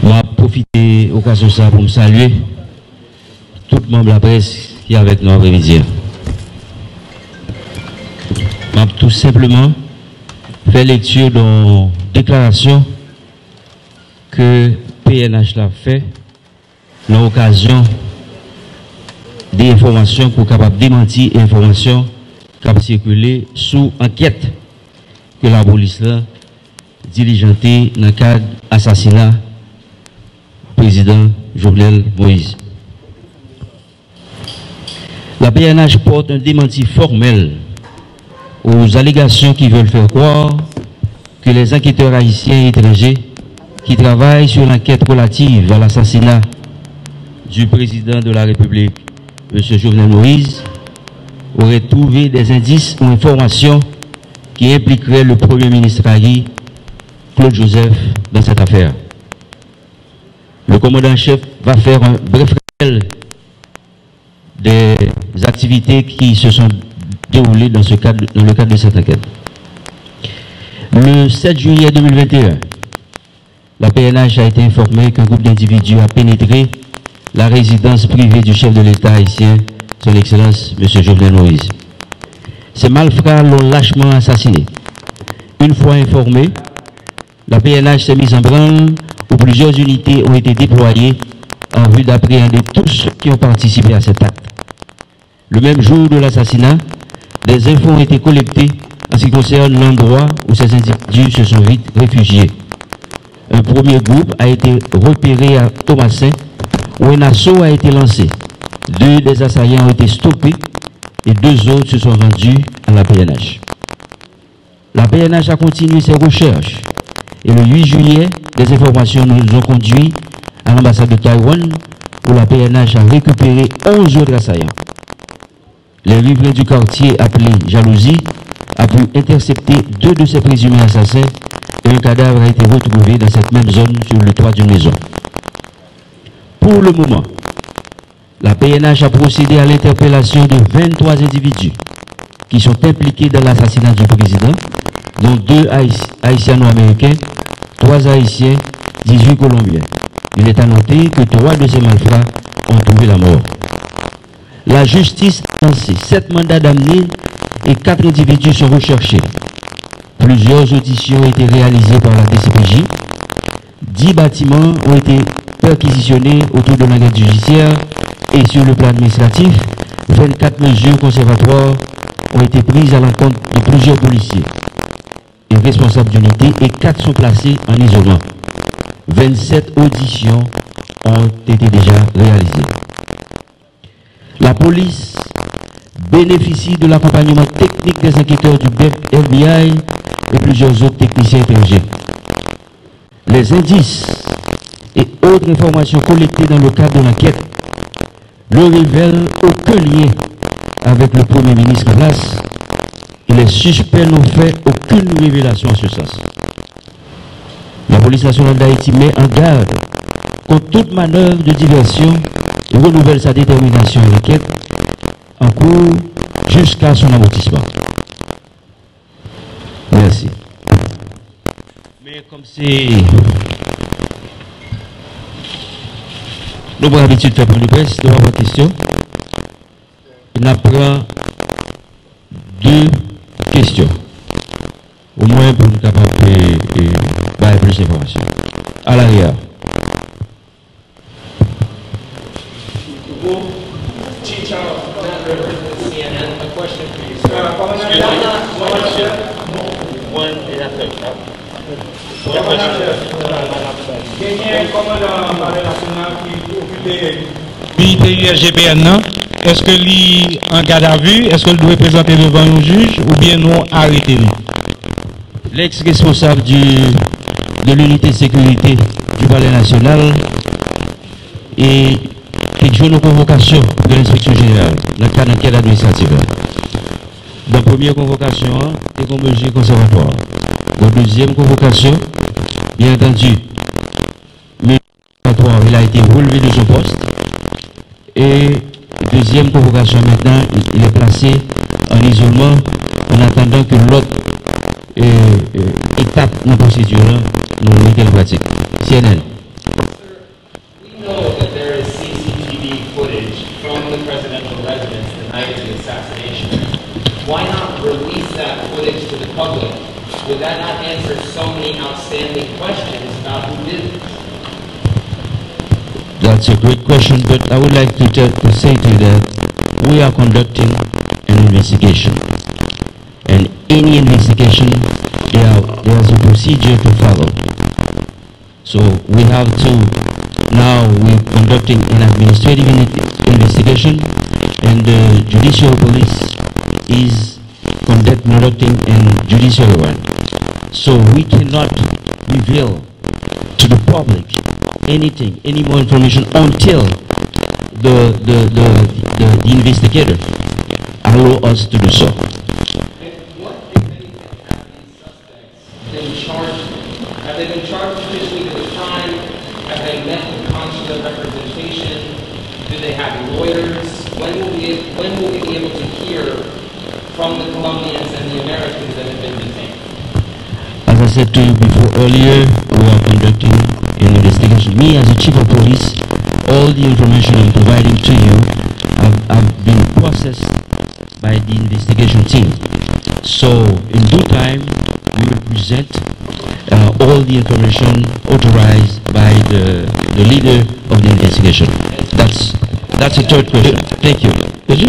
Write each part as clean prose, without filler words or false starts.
Je vais profiter de l'occasion pour me saluer tout le membre de la presse qui est avec nous après-midi. Je vais tout simplement faire lecture d'une déclaration que PNH l'a fait dans l'occasion des informations pour capable démentir les informations qui ont circulé sous enquête que la police a diligentée dans le cadre de l'assassinat du président Jovenel Moïse. La PNH porte un démenti formel aux allégations qui veulent faire croire que les enquêteurs haïtiens et étrangers qui travaillent sur l'enquête relative à l'assassinat du président de la République, M. Jovenel Moïse, auraient trouvé des indices ou informations qui impliqueraient le Premier ministre haïtien, Claude Joseph, dans cette affaire. Le commandant-chef va faire un bref rappel des activités qui se sont déroulées dans le cadre de cette enquête. Le 7 juillet 2021, la PNH a été informée qu'un groupe d'individus a pénétré la résidence privée du chef de l'État haïtien, son Excellence M. Jovenel Moïse. Ces malfrats l'ont lâchement assassiné. Une fois informé, la PNH s'est mise en branle où plusieurs unités ont été déployées en vue d'appréhender tous ceux qui ont participé à cet acte. Le même jour de l'assassinat, des infos ont été collectées en ce qui concerne l'endroit où ces individus se sont vite réfugiés. Un premier groupe a été repéré à Thomasin où un assaut a été lancé. 2 des assaillants ont été stoppés et 2 autres se sont rendus à la PNH. La PNH a continué ses recherches et le 8 juillet, des informations nous ont conduit à l'ambassade de Taïwan où la PNH a récupéré 11 autres assaillants. Les riverains du quartier appelé Jalousie a pu intercepter 2 de ces présumés assassins et un cadavre a été retrouvé dans cette même zone sur le toit d'une maison. Pour le moment, la PNH a procédé à l'interpellation de 23 individus qui sont impliqués dans l'assassinat du président, dont 2 haïtiano-américains, 3 haïtiens, 18 colombiens. Il est à noter que 3 de ces malfrats ont trouvé la mort. La justice a lancé 7 mandats d'amener et 4 individus sont recherchés. Plusieurs auditions ont été réalisées par la DCPJ. 10 bâtiments ont été perquisitionnés autour de l'enquête judiciaire et sur le plan administratif, 24 mesures conservatoires ont été prises à l'encontre de plusieurs policiers et responsables d'unité et 4 sont placés en isolement. 27 auditions ont été déjà réalisées. La police bénéficie de l'accompagnement technique des enquêteurs du FBI et plusieurs autres techniciens étrangers. Les indices et autres informations collectées dans le cadre de l'enquête ne révèlent aucun lien avec le Premier ministre en place et les suspects n'ont fait aucune révélation en ce sens. La police nationale d'Haïti met en garde contre toute manœuvre de diversion et renouvelle sa détermination à l'enquête en cours jusqu'à son aboutissement. Merci. Mais comme c'est... Nous avons l'habitude de faire pour le presse, nous avons une question. Il n'a pas 2 questions. Au moins pour nous capables de plus d'informations. À l'arrière. PIGPN, est-ce que lui en garde à vue, est-ce qu'il doit présenter devant un juge ou bien non arrêter? L'ex-responsable de l'unité de sécurité du Palais national et qui joue nos convocations de l'inspection générale dans le cadre d'enquête administrative. Dans la première convocation, c'est comme mesure conservatoire. Dans la deuxième convocation, bien entendu, il a été relevé de son poste. Et deuxième convocation maintenant, il est placé en isolement en attendant que l'autre étape de la procédure nous mette en pratique. CNN. questions about who did it. That's a great question, but I would like to say to you that we are conducting an investigation. And any investigation, there's a procedure to follow. So we have to, now we're conducting an administrative investigation, and the judicial police is conducting a judicial one. So we cannot reveal to the public anything, any more information until the investigator allow us to do so. What, if anything, have these suspects been charged with? Have they been charged officially with a crime? Have they met with consular representation? Do they have lawyers? When will we be able to hear from the Colombians and the Americans that have been detained? As I said to you before earlier, we are conducting an investigation. Me as a chief of police, all the information I'm providing to you have been processed by the investigation team. So in due time, we will present all the information authorized by the leader of the investigation. That's a third question. Thank you.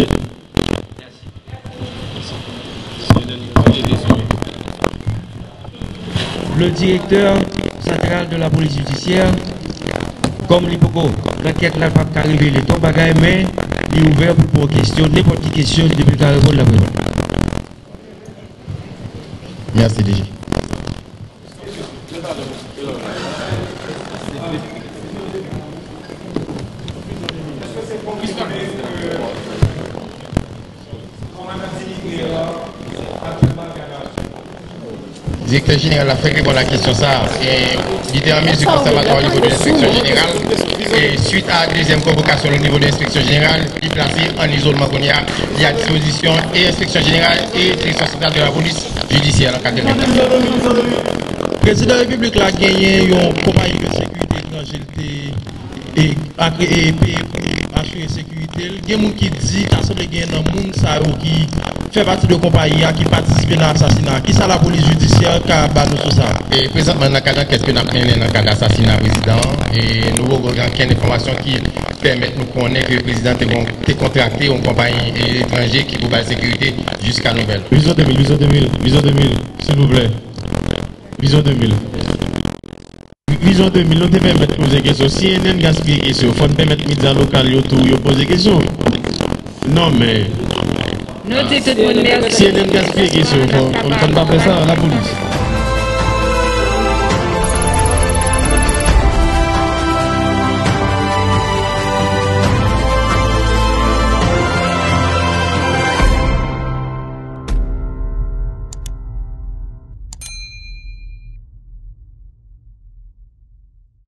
Le directeur central de la police judiciaire, comme l'hypoco, l'enquête n'a pas arrivé les temps bagaille, mais il est ouvert pour question, n'importe quelle question depuis qu'à répondre la présente. Merci, DG. Directeur général a fait répondre à la question ça. Il était en mesure conservatoire au niveau de l'inspection générale. Et suite à la deuxième convocation au niveau de l'inspection générale, il est placé en isolement qu'on y a à disposition et l'inspection générale et direction centrale de la police judiciaire en cas de Le président de la République a gagné une compagnie de sécurité étrangère et assurer sécurité. Il y a des gens qui disent qu'il y a des gens qui fait partie de la compagnie qui participent à l'assassinat. Qui est la police judiciaire qui a battu tout ça? Et présentement, dans le cadre qu'est-ce que nous avons dans le cadre d'assassinat président et nous avons aucune information qui permet de nous connaître que le président est contracté une compagnie étrangère qui pour la sécurité jusqu'à nouvelle. Vision 2000, s'il vous plaît. Vision 2000. Vision 2000, nous devons permettre de poser des questions. Si on a gaspillé des questions, il faut permettre aux médias locaux de poser des questions. Non, mais. Notez tout le monde, merci. Si on a gaspillé des questions, on ne peut pas faire ça à la police.